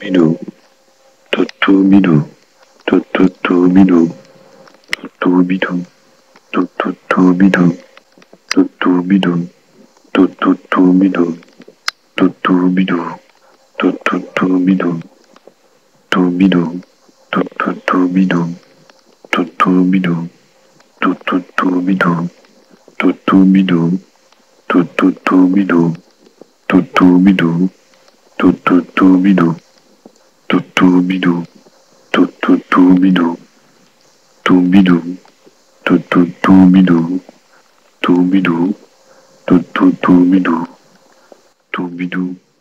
bidou, toutou bidou, toutou bidou, toutou bidou, toutou bidou, toutou bidou, toutou bidou, toutou bidou, toutou bidou, toutou bidou, toutou bidou, toutou bidou, toutou bidou, toutou bidou, toutou bidou, toutou bidou, toutou bidou, toutou bidou, toutou bidou, tout bidou, toutou bidou, tout bidou, toutou bidou, tout bidou.